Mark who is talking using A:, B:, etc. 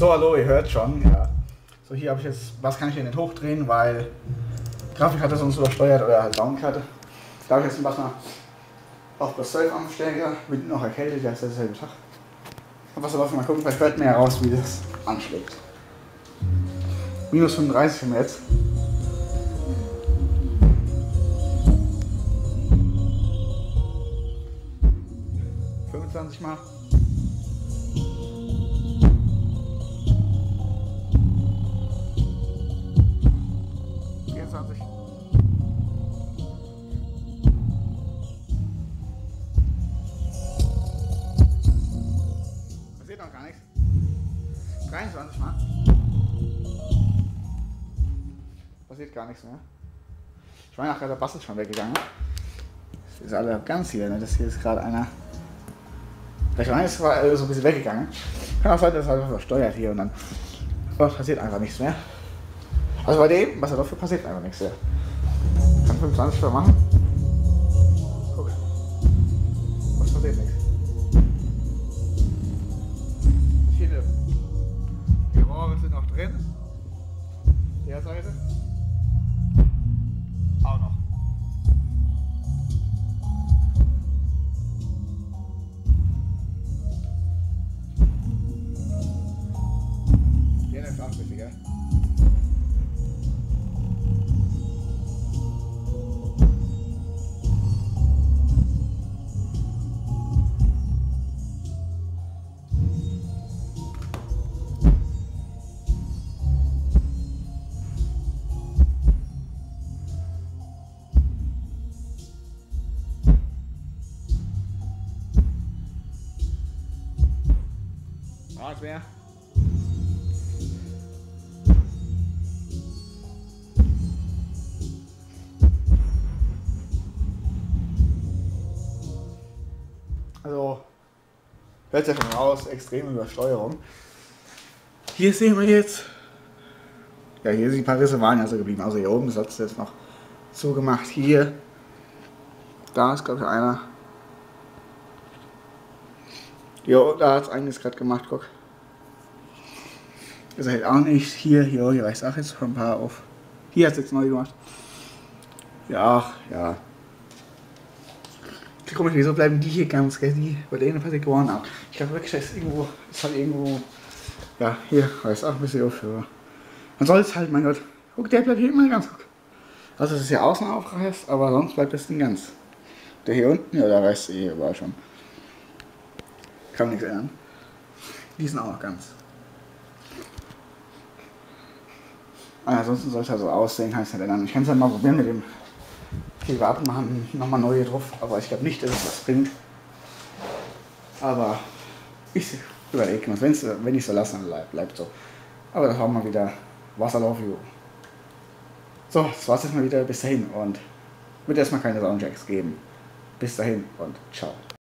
A: So, hallo, ihr hört schon, ja. So, hier habe ich jetzt, was kann ich denn nicht hochdrehen, weil die Grafikkarte sonst übersteuert oder halt Soundkarte. Da habe ich jetzt was mal auf plus 12 anstellen, ja, bin noch erkältet, ja, ist derselbe Tag. Aber was mal gucken, vielleicht hört mir heraus, wie das anschlägt. Minus 35 haben wir jetzt. Mal. Passiert noch gar nichts. 23 Mal. Passiert gar nichts mehr. Ich meine, nachher der Bass ist schon weggegangen. Das ist alle ganz hier, ne? Das hier ist gerade einer. Ich meine, es war so ein bisschen weggegangen. Kann auch sein, dass es halt versteuert hier und dann passiert einfach nichts mehr. Also bei dem, was er dafür passiert, einfach nichts mehr. Kann 25 Mal machen. Guck. Was passiert nichts. Ich finde, die Rohre sind noch drin. Der Seite. Auch noch. Der ist auch ein bisschen, gell? Nichts mehr. Also, hört ja schon raus, extreme Übersteuerung. Hier sehen wir jetzt, ja, hier sind die paar Risse waren ja so geblieben, also hier oben, das hat es jetzt noch so gemacht. Hier, da ist glaube ich einer. Jo, da hat es einiges gerade gemacht, guck. Das hält auch nicht. Hier reicht es auch jetzt schon ein paar auf. Hier hat es jetzt neu gemacht. Ja, ja. Komisch, wieso bleiben die hier ganz, gell? Die bei denen passiert geworden auch. Ich glaube wirklich, das ist halt irgendwo. Ja, hier reißt auch ein bisschen auf. Ja. Man soll es halt, mein Gott. Guck, der bleibt hier immer ganz guck. Also, dass es hier außen aufreißt, aber sonst bleibt das Ding ganz. Der hier unten, ja, der reißt eh überall schon. Kann nichts ändern. Die sind auch noch ganz. Ansonsten soll es halt so aussehen, kann ich es nicht ändern. Ich kann es halt mal probieren mit dem Privat machen, nochmal neue drauf, aber ich glaube nicht, dass es was bringt. Aber ich überlege mir, wenn ich so lasse, dann bleibt so. Aber dann haben wir wieder Wasserlauf. So, das war's jetzt mal wieder. Bis dahin und wird erstmal keine Soundchecks geben. Bis dahin und ciao.